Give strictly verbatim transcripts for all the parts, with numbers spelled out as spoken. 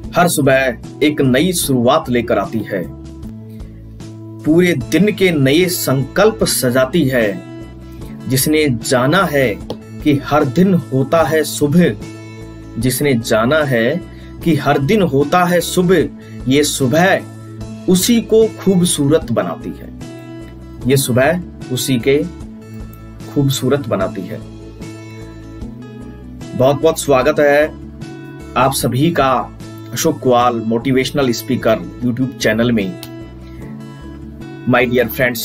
हर सुबह एक नई शुरुआत लेकर आती है, पूरे दिन के नए संकल्प सजाती है। जिसने जाना है कि हर दिन होता है सुबह, जिसने जाना है कि हर दिन होता है सुबह, ये सुबह उसी को खूबसूरत बनाती है। ये सुबह उसी के खूबसूरत बनाती है। बहुत बहुत स्वागत है आप सभी का Ashok Kuwal motivational speaker YouTube channel में। माय डियर फ्रेंड्स,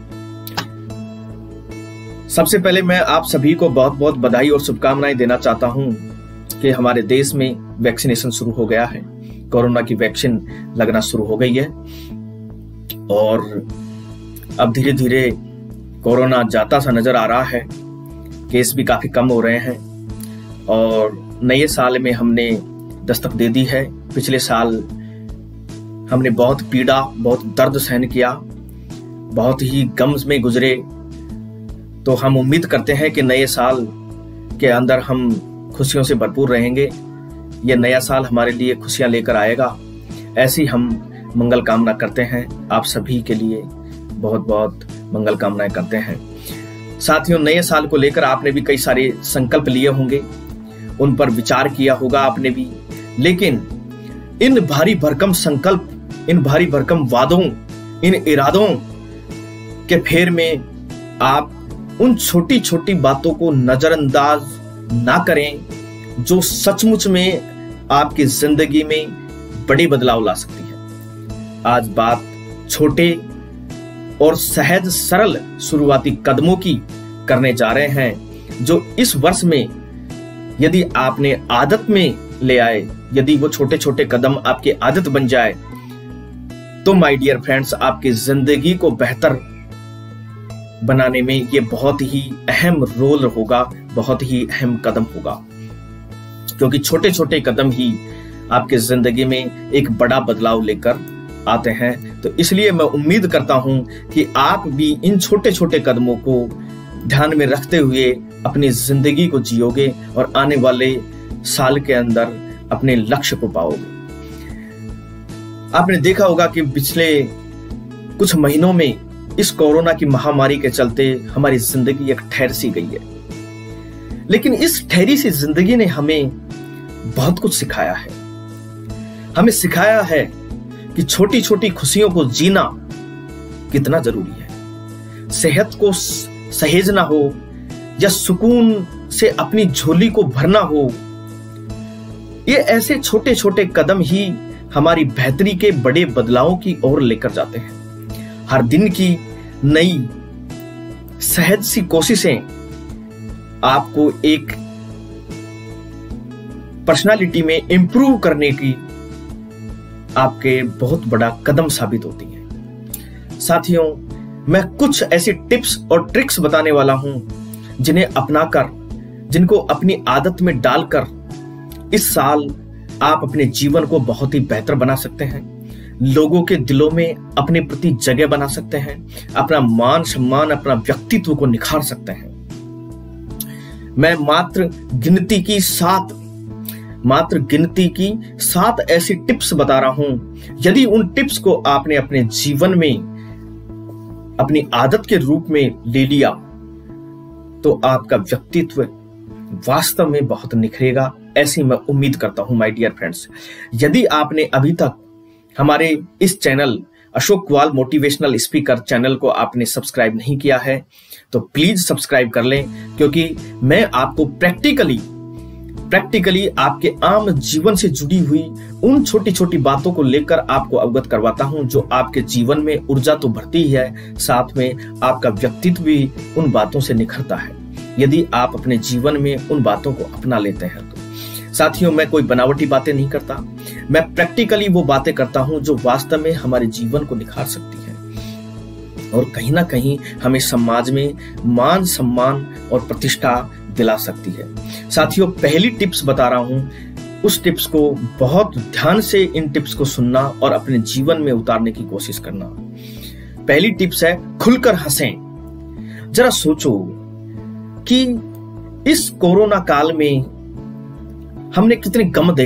सबसे पहले मैं आप सभी को बहुत बहुत बधाई और शुभकामनाएं देना चाहता हूं कि हमारे देश में वैक्सीनेशन शुरू हो गया है। कोरोना की वैक्सीन लगना शुरू हो गई है और अब धीरे धीरे कोरोना जाता सा नजर आ रहा है। केस भी काफी कम हो रहे हैं और नए साल में हमने दस्तक दे दी है। पिछले साल हमने बहुत पीड़ा, बहुत दर्द सहन किया, बहुत ही गम में गुजरे। तो हम उम्मीद करते हैं कि नए साल के अंदर हम खुशियों से भरपूर रहेंगे। यह नया साल हमारे लिए खुशियां लेकर आएगा, ऐसी हम मंगल कामना करते हैं। आप सभी के लिए बहुत बहुत मंगल कामनाएं करते हैं। साथियों, नए साल को लेकर आपने भी कई सारे संकल्प लिए होंगे, उन पर विचार किया होगा आपने भी। लेकिन इन भारी भरकम संकल्प, इन भारी भरकम वादों, इन इरादों के फेर में आप उन छोटी छोटी बातों को नजरअंदाज ना करें जो सचमुच में आपकी जिंदगी में बड़े बदलाव ला सकती है। आज बात छोटे और सहज सरल शुरुआती कदमों की करने जा रहे हैं, जो इस वर्ष में यदि आपने आदत में ले आए, यदि वो छोटे छोटे कदम आपकी आदत बन जाए, तो माय डियर फ्रेंड्स, आपकी जिंदगी को बेहतर बनाने में ये बहुत ही अहम रोल होगा, बहुत ही अहम कदम होगा। क्योंकि छोटे छोटे कदम ही आपकी जिंदगी में एक बड़ा बदलाव लेकर आते हैं। तो इसलिए मैं उम्मीद करता हूं कि आप भी इन छोटे छोटे कदमों को ध्यान में रखते हुए अपनी जिंदगी को जियोगे और आने वाले साल के अंदर अपने लक्ष्य को पाओगे। आपने देखा होगा कि पिछले कुछ महीनों में इस कोरोना की महामारी के चलते हमारी जिंदगी एक ठहर सी गई है। लेकिन इस ठहरी सी जिंदगी ने हमें बहुत कुछ सिखाया है। हमें सिखाया है कि छोटी छोटी खुशियों को जीना कितना जरूरी है। सेहत को सहेजना हो या सुकून से अपनी झोली को भरना हो, ये ऐसे छोटे छोटे कदम ही हमारी बेहतरी के बड़े बदलावों की ओर लेकर जाते हैं। हर दिन की नई सहज सी कोशिशें आपको एक पर्सनालिटी में इंप्रूव करने की आपके बहुत बड़ा कदम साबित होती है। साथियों, मैं कुछ ऐसी टिप्स और ट्रिक्स बताने वाला हूं जिन्हें अपनाकर, जिनको अपनी आदत में डालकर इस साल आप अपने जीवन को बहुत ही बेहतर बना सकते हैं। लोगों के दिलों में अपने प्रति जगह बना सकते हैं, अपना मान सम्मान, अपना व्यक्तित्व को निखार सकते हैं। मैं मात्र गिनती की सात मात्र गिनती की सात ऐसी टिप्स बता रहा हूं। यदि उन टिप्स को आपने अपने जीवन में अपनी आदत के रूप में ले लिया तो आपका व्यक्तित्व वास्तव में बहुत निखरेगा, ऐसी मैं उम्मीद करता हूं माय डियर फ्रेंड्स। यदि आपने अभी तक हमारे इस channel Ashok Kuwal motivational speaker channel को आपने सब्सक्राइब नहीं किया है तो प्लीज सब्सक्राइब कर लें, क्योंकि मैं आपको प्रैक्टिकली प्रैक्टिकली आपके आम जीवन से जुड़ी हुई उन छोटी छोटी बातों को लेकर आपको अवगत करवाता हूं, जो आपके जीवन में ऊर्जा तो भरती ही है, साथ में आपका व्यक्तित्व भी उन बातों से निखरता है, यदि आप अपने जीवन में उन बातों को अपना लेते हैं तो। साथियों, मैं कोई बनावटी बातें नहीं करता, मैं प्रैक्टिकली वो बातें करता हूं जो वास्तव में हमारे जीवन को निखार सकती है और कहीं ना कहीं हमें समाज में मान सम्मान और प्रतिष्ठा दिला सकती है। साथियों, पहली टिप्स बता रहा हूं, उस टिप्स को बहुत ध्यान से इन टिप्स को सुनना और अपने जीवन में उतारने की कोशिश करना। पहली टिप्स है खुलकर हंसें। जरा सोचो कि इस कोरोना काल में हमने कितने गम देखे हैं,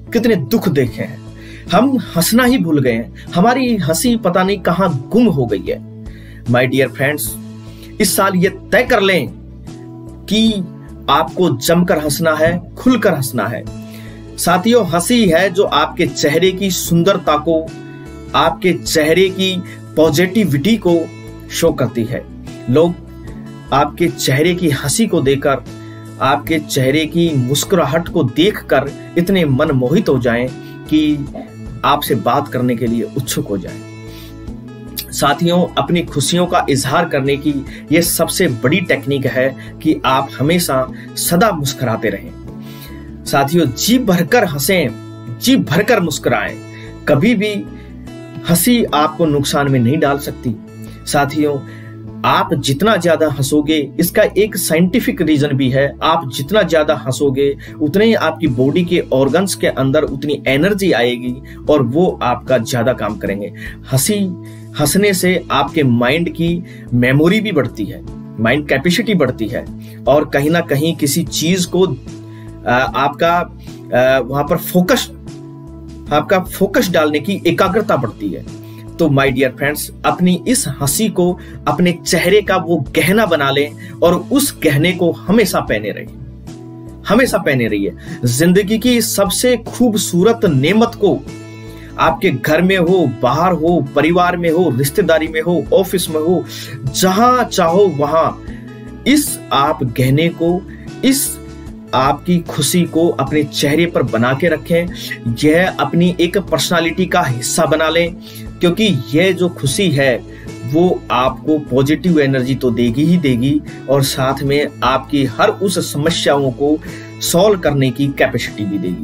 कितने दुख देखे हैं, हम हंसना ही भूल गए हैं, हमारी हंसी पता नहीं कहां गुम हो गई है। माय डियर फ्रेंड्स, इस साल ये तय कर लें कि आपको जमकर हंसना है, खुलकर हंसना है। साथियों, हंसी है जो आपके चेहरे की सुंदरता को, आपके चेहरे की पॉजिटिविटी को शो करती है। लोग आपके चेहरे की हंसी को देखकर, आपके चेहरे की मुस्कुराहट को देखकर इतने मनमोहित हो जाएं कि आपसे बात करने के लिए उत्सुक हो जाएं। साथियों, अपनी खुशियों का इजहार करने की यह सबसे बड़ी टेक्निक है कि आप हमेशा सदा मुस्कुराते रहें। साथियों, जी भरकर हंसें, जी भरकर मुस्कुराएं। कभी भी हंसी आपको नुकसान में नहीं डाल सकती। साथियों, आप जितना ज्यादा हंसोगे, इसका एक साइंटिफिक रीजन भी है, आप जितना ज्यादा हंसोगे उतने ही आपकी बॉडी के ऑर्गन्स के अंदर उतनी एनर्जी आएगी और वो आपका ज्यादा काम करेंगे। हंसी हंसने से आपके माइंड की मेमोरी भी बढ़ती है, माइंड कैपेसिटी बढ़ती है और कहीं ना कहीं किसी चीज को आपका वहां पर फोकस आपका फोकस डालने की एकाग्रता बढ़ती है। तो माय डियर फ्रेंड्स, अपनी इस हंसी को अपने चेहरे का वो गहना बना लें और उस गहने को हमेशा पहने रहिए, हमेशा पहने रहिए। जिंदगी की सबसे खूबसूरत नेमत को आपके घर में हो, बाहर हो, परिवार में हो, रिश्तेदारी में हो, ऑफिस में हो, जहां चाहो वहां इस आप गहने को, इस आपकी खुशी को अपने चेहरे पर बना के रखें। यह अपनी एक पर्सनालिटी का हिस्सा बना लें, क्योंकि यह जो खुशी है वो आपको पॉजिटिव एनर्जी तो देगी ही देगी और साथ में आपकी हर उस समस्याओं को सॉल्व करने की कैपेसिटी भी देगी।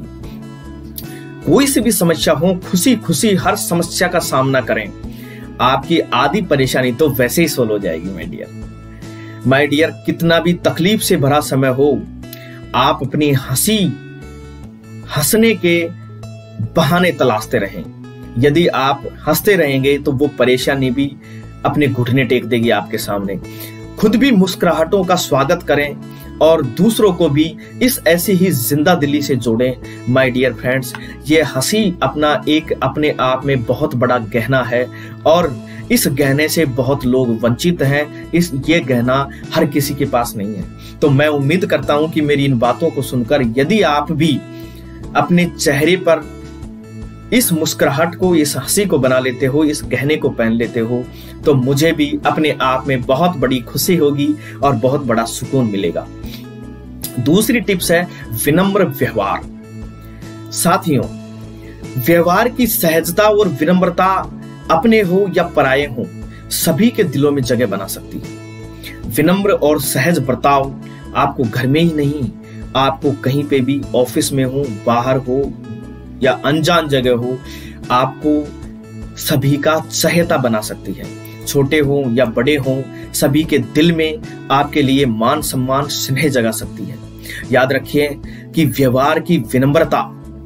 कोई सी भी समस्या हो, खुशी खुशी हर समस्या का सामना करें, आपकी आधी परेशानी तो वैसे ही सॉल्व हो जाएगी। माय डियर माय डियर कितना भी तकलीफ से भरा समय हो, आप अपनी हंसी हंसने के बहाने तलाशते रहें। यदि आप हंसते रहेंगे तो वो परेशानी भी अपने घुटने टेक देगी आपके सामने। खुद भी मुस्कुराहटों का स्वागत करें और दूसरों को भी इस ऐसी ही जिंदा दिली से जोड़ें। माय डियर फ्रेंड्स, ये हंसी अपना एक अपने आप में बहुत बड़ा गहना है और इस गहने से बहुत लोग वंचित हैं। इस ये गहना हर किसी के पास नहीं है। तो मैं उम्मीद करता हूं कि मेरी इन बातों को सुनकर यदि आप भी अपने चेहरे पर इस मुस्कुराहट को, इस हंसी को बना लेते हो, इस गहने को पहन लेते हो, तो मुझे भी अपने आप में बहुत बड़ी खुशी होगी और बहुत बड़ा सुकून मिलेगा। दूसरी टिप्स है विनम्र व्यवहार। साथियों, व्यवहार की सहजता और विनम्रता अपने हो या पराये हो, सभी के दिलों में जगह बना सकती है। विनम्र और सहज बर्ताव आपको घर में ही नहीं, आपको कहीं पे भी, ऑफिस में हो, बाहर हो या अनजान जगह हो, आपको सभी का चहेता बना सकती है। छोटे हो या बड़े हो, सभी के दिल में आपके लिए मान सम्मान स्नेह जगा सकती है। याद रखिए कि व्यवहार की विनम्रता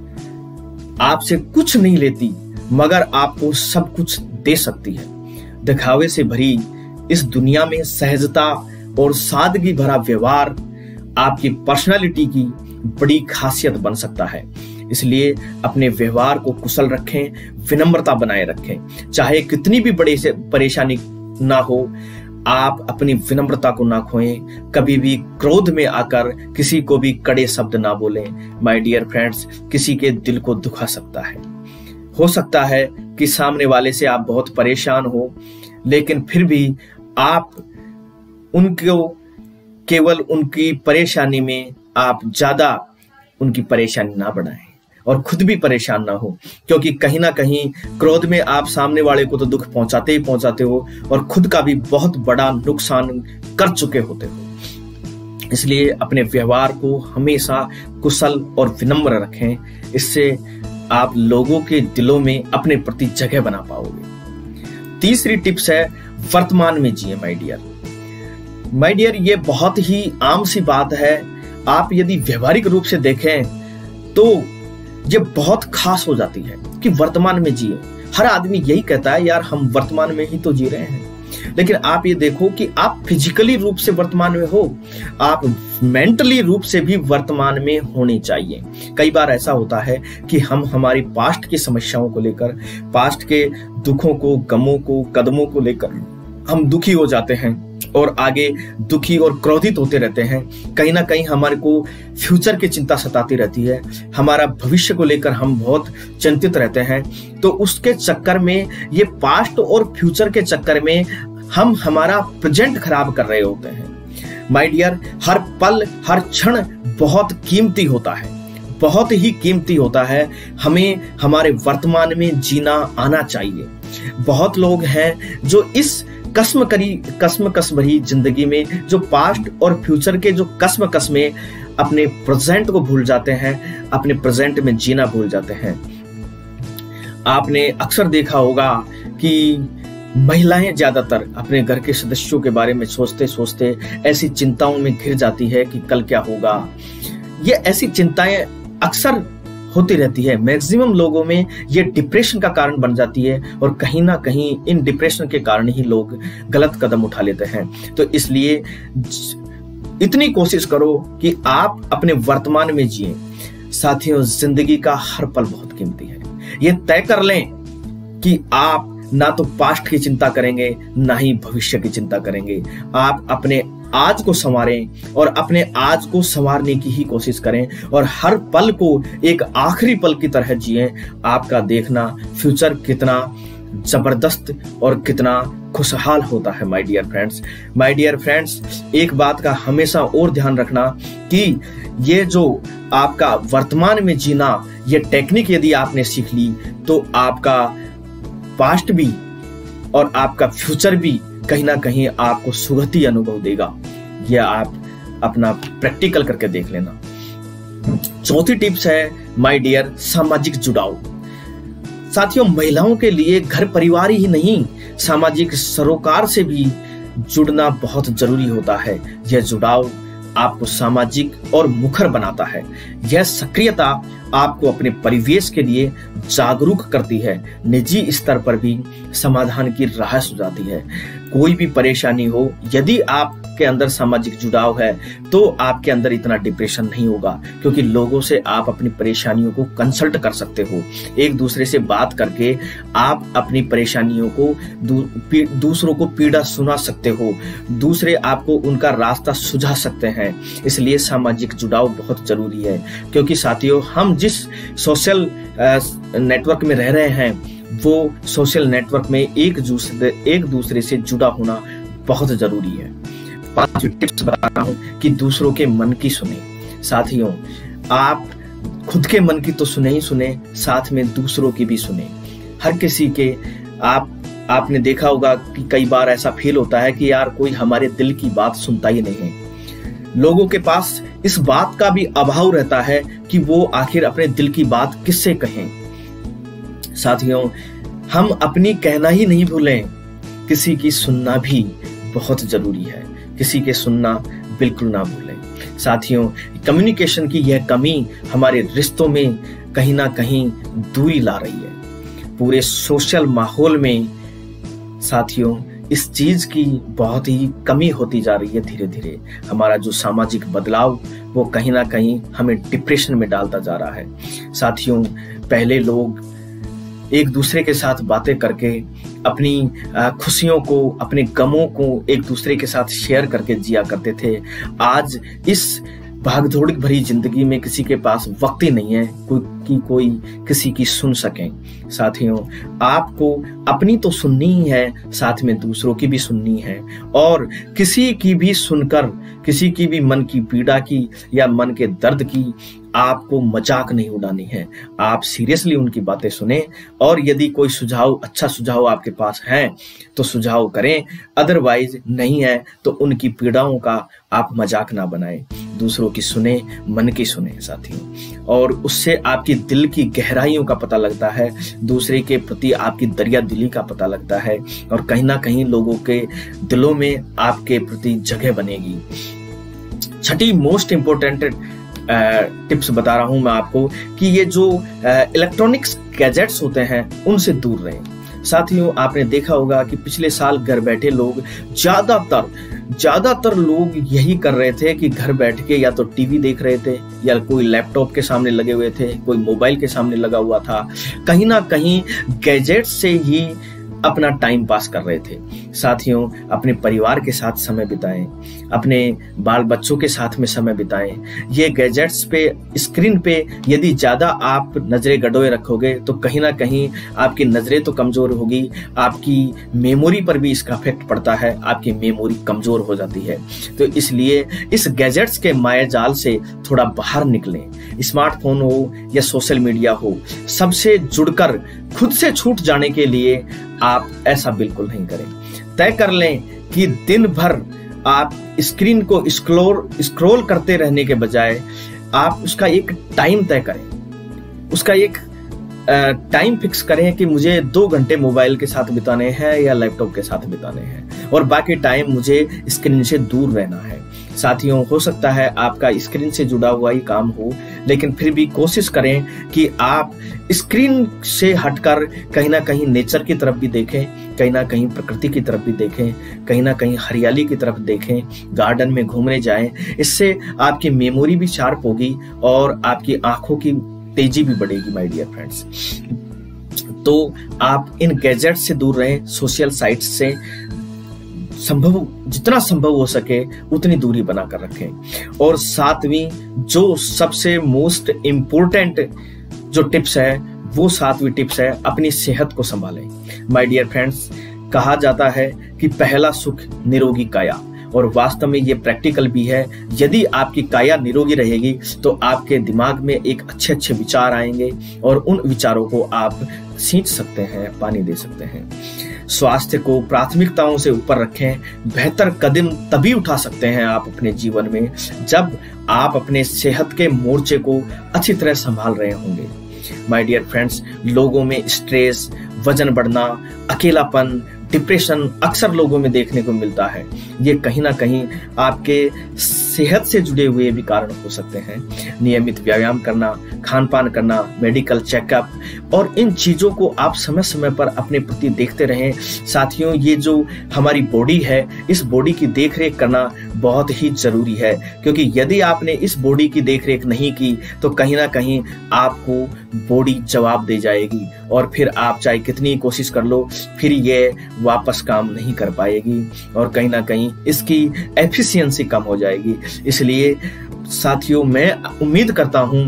आपसे कुछ नहीं लेती मगर आपको सब कुछ दे सकती है। दिखावे से भरी इस दुनिया में सहजता और सादगी भरा व्यवहार आपकी पर्सनालिटी की बड़ी खासियत बन सकता है। इसलिए अपने व्यवहार को कुशल रखें, विनम्रता बनाए रखें। चाहे कितनी भी बड़ी से परेशानी ना हो, आप अपनी विनम्रता को ना खोएं। कभी भी क्रोध में आकर किसी को भी कड़े शब्द ना बोलें। माय डियर फ्रेंड्स, किसी के दिल को दुखा सकता है। हो सकता है कि सामने वाले से आप बहुत परेशान हो, लेकिन फिर भी आप उनको केवल उनकी परेशानी में आप ज्यादा उनकी परेशानी ना बढ़ाएं और खुद भी परेशान ना हो, क्योंकि कहीं ना कहीं क्रोध में आप सामने वाले को तो दुख पहुंचाते ही पहुंचाते हो और खुद का भी बहुत बड़ा नुकसान कर चुके होते हो। इसलिए अपने व्यवहार को हमेशा कुशल और विनम्र रखें। इससे आप लोगों के दिलों में अपने प्रति जगह बना पाओगे। तीसरी टिप्स है वर्तमान में जिए। माय डियर माय डियर ये बहुत ही आम सी बात है। आप यदि व्यवहारिक रूप से देखें तो ये बहुत खास हो जाती है कि वर्तमान में जिए। हर आदमी यही कहता है, यार हम वर्तमान में ही तो जी रहे हैं, लेकिन आप ये देखो कि आप फिजिकली रूप से वर्तमान में हो, आप मेंटली रूप से भी वर्तमान में होनी चाहिए। कई बार ऐसा होता है कि हम हमारी पास्ट की समस्याओं को लेकर, पास्ट के दुखों को, गमों को, कदमों को लेकर हम दुखी हो जाते हैं और आगे दुखी और क्रोधित होते रहते हैं। कहीं ना कहीं हमारे को फ्यूचर की चिंता सताती रहती है, हमारा भविष्य को लेकर हम बहुत चिंतित रहते हैं। तो उसके चक्कर में, ये पास्ट और फ्यूचर के चक्कर में हम हमारा प्रेजेंट खराब कर रहे होते हैं। माय डियर, हर पल, हर क्षण बहुत कीमती होता है, बहुत ही कीमती होता है। हमें हमारे वर्तमान में जीना आना चाहिए। बहुत लोग हैं जो इस कसम करी कसम कस भरी जिंदगी में, जो पास्ट और फ्यूचर के जो कसम कस में अपने प्रेजेंट को भूल जाते हैं, अपने प्रेजेंट में जीना भूल जाते हैं। आपने अक्सर देखा होगा कि महिलाएं ज्यादातर अपने घर के सदस्यों के बारे में सोचते सोचते ऐसी चिंताओं में घिर जाती है कि कल क्या होगा। ये ऐसी चिंताएं अक्सर होती रहती है। मैक्सिमम लोगों में ये डिप्रेशन का कारण बन जाती है और कहीं ना कहीं इन डिप्रेशन के कारण ही लोग गलत कदम उठा लेते हैं। तो इसलिए इतनी कोशिश करो कि आप अपने वर्तमान में जिए। साथियों, जिंदगी का हर पल बहुत कीमती है। ये तय कर लें कि आप ना तो पास्ट की चिंता करेंगे, ना ही भविष्य की चिंता करेंगे। आप अपने आज को संवारें और अपने आज को संवारने की ही कोशिश करें और हर पल को एक आखिरी पल की तरह जिएं। आपका देखना फ्यूचर कितना जबरदस्त और कितना खुशहाल होता है। My dear friends, my dear friends, एक बात का हमेशा और ध्यान रखना कि ये जो आपका वर्तमान में जीना, ये टेक्निक यदि आपने सीख ली तो आपका पास्ट भी और आपका फ्यूचर भी कहीं ना कहीं आपको सुगति अनुभव देगा। यह आप अपना प्रैक्टिकल करके देख लेना। चौथी टिप्स है माय डियर, सामाजिक जुड़ाव। साथियों, महिलाओं के लिए घर परिवार ही नहीं, सामाजिक सरोकार से भी जुड़ना बहुत जरूरी होता है। यह जुड़ाव आपको सामाजिक और मुखर बनाता है। यह सक्रियता आपको अपने परिवेश के लिए जागरूक करती है, निजी स्तर पर भी समाधान की राह सुझाती है। कोई भी परेशानी हो, यदि आपके अंदर सामाजिक जुड़ाव है तो आपके अंदर इतना डिप्रेशन नहीं होगा, क्योंकि लोगों से आप अपनी परेशानियों को कंसल्ट कर सकते हो। एक दूसरे से बात करके आप अपनी परेशानियों को दू, दूसरों को पीड़ा सुना सकते हो, दूसरे आपको उनका रास्ता सुझा सकते हैं। इसलिए सामाजिक जुड़ाव बहुत जरूरी है, क्योंकि साथियों, हम जिस सोशल नेटवर्क में रह रहे हैं वो सोशल नेटवर्क में एक दूसरे एक दूसरे से जुड़ा होना बहुत जरूरी है। पांच टिप्स बता रहा हूं कि दूसरों के मन की सुने। साथियों, आप खुद के मन की तो सुने ही सुने, साथ में दूसरों की भी सुने। हर किसी के आप आपने देखा होगा कि कई बार ऐसा फील होता है कि यार कोई हमारे दिल की बात सुनता ही नहीं है। लोगों के पास इस बात का भी अभाव रहता है कि वो आखिर अपने दिल की बात किससे कहें। साथियों, हम अपनी कहना ही नहीं भूलें, किसी की सुनना भी बहुत जरूरी है। किसी के सुनना बिल्कुल ना भूलें। साथियों, कम्युनिकेशन की यह कमी हमारे रिश्तों में कहीं ना कहीं दूरी ला रही है। पूरे सोशल माहौल में साथियों इस चीज की बहुत ही कमी होती जा रही है। धीरे धीरे हमारा जो सामाजिक बदलाव वो कहीं ना कहीं हमें डिप्रेशन में डालता जा रहा है। साथियों, पहले लोग एक दूसरे के साथ बातें करके अपनी खुशियों को, अपने गमों को एक दूसरे के साथ शेयर करके जिया करते थे। आज इस भागदौड़ भरी जिंदगी में किसी के पास वक्त ही नहीं है कोई कि कोई किसी की सुन सके। साथियों, आपको अपनी तो सुननी ही है, साथ में दूसरों की भी सुननी है, और किसी की भी सुनकर, किसी की भी मन की पीड़ा की या मन के दर्द की आपको मजाक नहीं उड़ानी है। आप सीरियसली उनकी बातें सुने, और यदि कोई सुझाव, अच्छा सुझाव आपके पास है तो सुझाव करें, अदरवाइज नहीं है तो उनकी पीड़ाओं का आप मजाक ना बनाएं। दूसरों की सुने, मन की सुने साथियों, और उससे आपकी दिल की गहराइयों का पता लगता है, दूसरे के प्रति आपकी दरिया दिली का पता लगता है, और कहीं ना कहीं लोगों के दिलों में आपके प्रति जगह बनेगी। छठी मोस्ट इंपोर्टेंट टिप्स बता रहा हूं मैं आपको कि ये जो इलेक्ट्रॉनिक्स गैजेट्स होते हैं उनसे दूर रहें। साथियों, आपने देखा होगा कि पिछले साल घर बैठे लोग ज्यादातर ज्यादातर लोग यही कर रहे थे कि घर बैठ के या तो टीवी देख रहे थे, या कोई लैपटॉप के सामने लगे हुए थे, कोई मोबाइल के सामने लगा हुआ था, कहीं ना कहीं गैजेट से ही अपना टाइम पास कर रहे थे। साथियों, अपने परिवार के साथ समय बिताएं, अपने बाल बच्चों के साथ में समय बिताएं। ये गैजेट्स पे, स्क्रीन पे यदि ज्यादा आप नजरें गड़ोए रखोगे तो कहीं ना कहीं आपकी नजरें तो कमजोर होगी, आपकी मेमोरी पर भी इसका इफेक्ट पड़ता है, आपकी मेमोरी कमजोर हो जाती है। तो इसलिए इस गैजेट्स के मायाजाल से थोड़ा बाहर निकलें। स्मार्टफोन हो या सोशल मीडिया हो, सबसे जुड़कर खुद से छूट जाने के लिए आप ऐसा बिल्कुल नहीं करें। तय कर लें कि दिन भर आप स्क्रीन को स्क्रॉल स्क्रॉल करते रहने के बजाय आप उसका एक टाइम तय करें, उसका एक टाइम फिक्स करें कि मुझे दो घंटे मोबाइल के साथ बिताने हैं या लैपटॉप के साथ बिताने हैं और बाकी टाइम मुझे स्क्रीन से दूर रहना है। साथियों, हो सकता है आपका स्क्रीन से जुड़ा हुआ ही काम हो, लेकिन फिर भी कोशिश करें कि आप स्क्रीन से हटकर कहीं ना कहीं नेचर की तरफ भी देखें, कहीं ना कहीं प्रकृति की तरफ भी देखें, कहीं ना कहीं हरियाली की तरफ देखें, गार्डन में घूमने जाएं। इससे आपकी मेमोरी भी शार्प होगी और आपकी आंखों की तेजी भी बढ़ेगी माय डियर फ्रेंड्स। तो आप इन गैजेट्स से दूर रहें, सोशल साइट्स से संभव जितना संभव हो सके उतनी दूरी बनाकर रखें। और सातवीं, जो सबसे मोस्ट इम्पोर्टेंट जो टिप्स है, वो सातवीं टिप्स है, अपनी सेहत को संभालें। माय डियर फ्रेंड्स, कहा जाता है कि पहला सुख निरोगी काया, और वास्तव में ये प्रैक्टिकल भी है। यदि आपकी काया निरोगी रहेगी तो आपके दिमाग में एक अच्छे अच्छे विचार आएंगे और उन विचारों को आप सींच सकते हैं, पानी दे सकते हैं। स्वास्थ्य को प्राथमिकताओं से ऊपर रखें। बेहतर कदम तभी उठा सकते हैं आप अपने जीवन में जब आप अपने सेहत के मोर्चे को अच्छी तरह संभाल रहे होंगे। माय डियर फ्रेंड्स, लोगों में स्ट्रेस, वजन बढ़ना, अकेलापन, डिप्रेशन अक्सर लोगों में देखने को मिलता है। ये कहीं ना कहीं आपके सेहत से जुड़े हुए भी कारण हो सकते हैं। नियमित व्यायाम करना, खान पान करना, मेडिकल चेकअप और इन चीजों को आप समय समय पर अपने प्रति देखते रहें। साथियों, ये जो हमारी बॉडी है, इस बॉडी की देखरेख करना बहुत ही जरूरी है, क्योंकि यदि आपने इस बॉडी की देखरेख नहीं की तो कहीं ना कहीं आपको बॉडी जवाब दे जाएगी और फिर आप चाहे कितनी कोशिश कर लो, फिर ये वापस काम नहीं कर पाएगी और कहीं ना कहीं इसकी एफिशिएंसी कम हो जाएगी। इसलिए साथियों, मैं उम्मीद करता हूं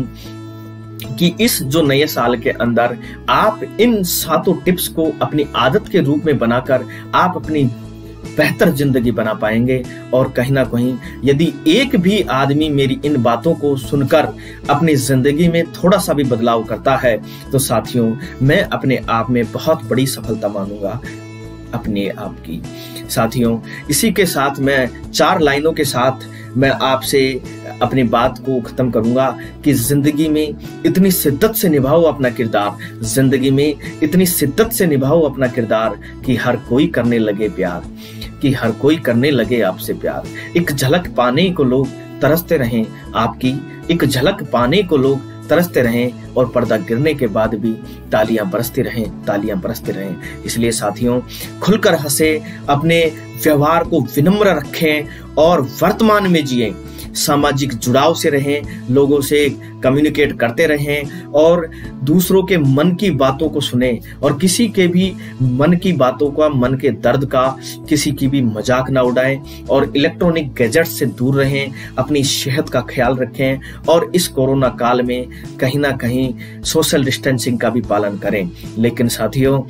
कि इस जो नए साल के अंदर आप इन सातों टिप्स को अपनी आदत के रूप में बनाकर आप अपनी बेहतर जिंदगी बना पाएंगे। और कहीं ना कहीं यदि एक भी आदमी मेरी इन बातों को सुनकर अपनी जिंदगी में थोड़ा सा भी बदलाव करता है तो साथियों, मैं अपने आप में बहुत बड़ी सफलता मानूंगा अपने आप की। साथियों, इसी के साथ मैं चार लाइनों के साथ मैं आपसे अपनी बात को खत्म करूंगा कि जिंदगी में इतनी शिद्दत से निभाओ अपना किरदार, जिंदगी में इतनी शिद्दत से निभाओ अपना किरदार कि हर कोई करने लगे प्यार, कि हर कोई करने लगे आपसे प्यार। एक झलक पाने को लोग तरसते रहें आपकी, एक झलक पाने को लोग तरसते रहें और पर्दा गिरने के बाद भी तालियां बरसती रहें, तालियां बरसते रहें। इसलिए साथियों, खुलकर हंसे, अपने व्यवहार को विनम्र रखें और वर्तमान में जिएं। सामाजिक जुड़ाव से रहें, लोगों से कम्युनिकेट करते रहें और दूसरों के मन की बातों को सुने और किसी के भी मन की बातों का, मन के दर्द का, किसी की भी मजाक ना उड़ाएं और इलेक्ट्रॉनिक गैजेट्स से दूर रहें। अपनी सेहत का ख्याल रखें और इस कोरोना काल में कहीं ना कहीं सोशल डिस्टेंसिंग का भी पालन करें। लेकिन साथियों,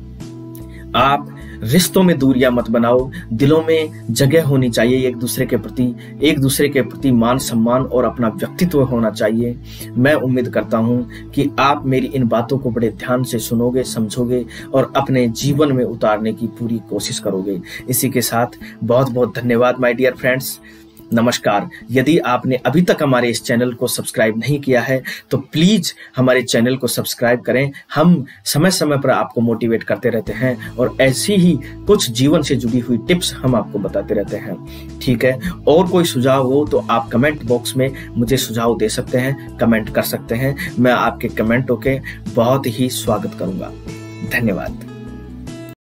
आप रिश्तों में दूरियां मत बनाओ, दिलों में जगह होनी चाहिए एक दूसरे के प्रति, एक दूसरे के प्रति मान सम्मान और अपना व्यक्तित्व होना चाहिए। मैं उम्मीद करता हूं कि आप मेरी इन बातों को बड़े ध्यान से सुनोगे, समझोगे और अपने जीवन में उतारने की पूरी कोशिश करोगे। इसी के साथ बहुत बहुत धन्यवाद माय डियर फ्रेंड्स। नमस्कार। यदि आपने अभी तक हमारे इस चैनल को सब्सक्राइब नहीं किया है तो प्लीज हमारे चैनल को सब्सक्राइब करें। हम समय समय पर आपको मोटिवेट करते रहते हैं और ऐसी ही कुछ जीवन से जुड़ी हुई टिप्स हम आपको बताते रहते हैं। ठीक है, और कोई सुझाव हो तो आप कमेंट बॉक्स में मुझे सुझाव दे सकते हैं, कमेंट कर सकते हैं। मैं आपके कमेंटों के बहुत ही स्वागत करूंगा। धन्यवाद।